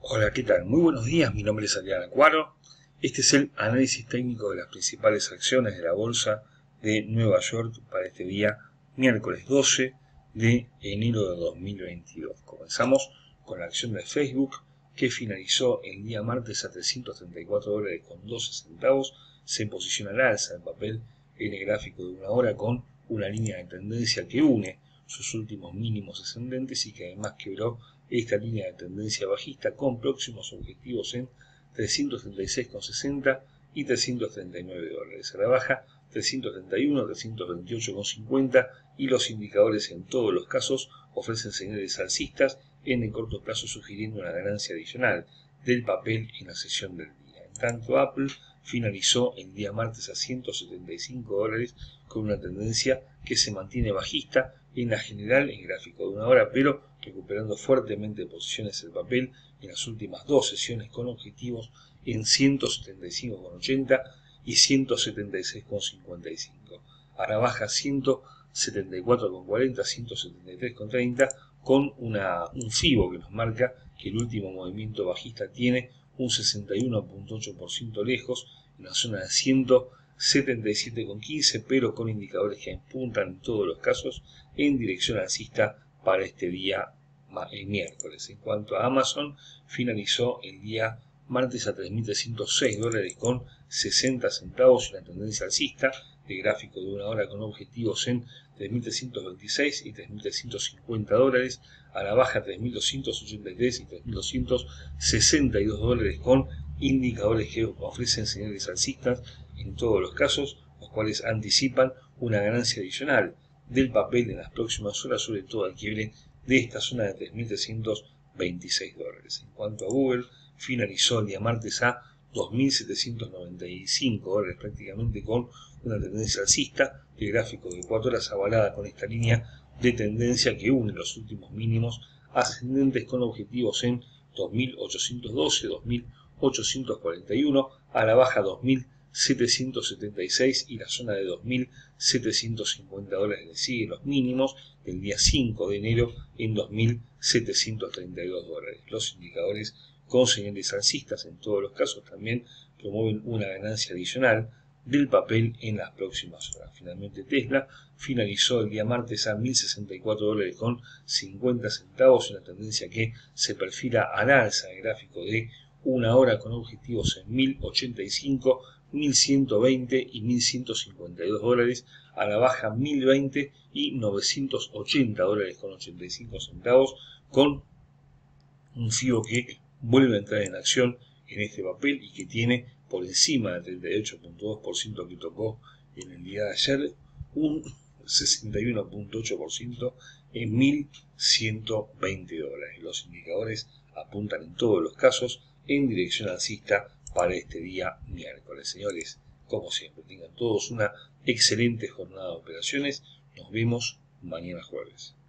Hola, ¿qué tal? Muy buenos días, mi nombre es Adrián Acuaro. Este es el análisis técnico de las principales acciones de la Bolsa de Nueva York para este día, miércoles 12 de enero de 2022. Comenzamos con la acción de Facebook, que finalizó el día martes a $334.12. Se posiciona al alza el papel en el gráfico de una hora con una línea de tendencia que une sus últimos mínimos ascendentes y que además quebró esta línea de tendencia bajista con próximos objetivos en $336,60 y $339. A la baja, 331, 328,50 y los indicadores en todos los casos ofrecen señales alcistas en el corto plazo, sugiriendo una ganancia adicional del papel en la sesión del día. En tanto, Apple finalizó el día martes a $175 con una tendencia que se mantiene bajista en la general en gráfico de una hora, pero recuperando fuertemente posiciones el papel en las últimas dos sesiones con objetivos en 175,80 y 176,55. A la baja 174,40, 173,30 con un FIBO que nos marca que el último movimiento bajista tiene un 61,8% lejos, en la zona de 177,15, pero con indicadores que apuntan en todos los casos en dirección alcista para este día miércoles. En cuanto a Amazon, finalizó el día martes a $3.306 con 60 centavos y una tendencia alcista de gráfico de una hora con objetivos en $3.326 y $3.350, a la baja $3.283 y $3.262 con indicadores que ofrecen señales alcistas en todos los casos, los cuales anticipan una ganancia adicional del papel en las próximas horas, sobre todo al quiebre de esta zona de $3.326. En cuanto a Google, finalizó el día martes a $2.795, prácticamente con una tendencia alcista de gráfico de 4 horas avalada con esta línea de tendencia que une los últimos mínimos ascendentes con objetivos en 2.812, 2.841, a la baja 2.776 y la zona de $2.750 le sigue los mínimos del día 5 de enero en $2.732. Los indicadores con señales alcistas en todos los casos también promueven una ganancia adicional del papel en las próximas horas. Finalmente, Tesla finalizó el día martes a $1.064 con 50 centavos, una tendencia que se perfila al alza en el gráfico de una hora con objetivos en $1.085, $1.120 y $1.152, a la baja $1.020 y $980 con 85 centavos, con un FIBO que vuelve a entrar en acción en este papel y que tiene por encima del 38,2% que tocó en el día de ayer, un 61,8% en $1.120. Los indicadores apuntan en todos los casos en dirección alcista para este día miércoles. Señores, como siempre, tengan todos una excelente jornada de operaciones. Nos vemos mañana jueves.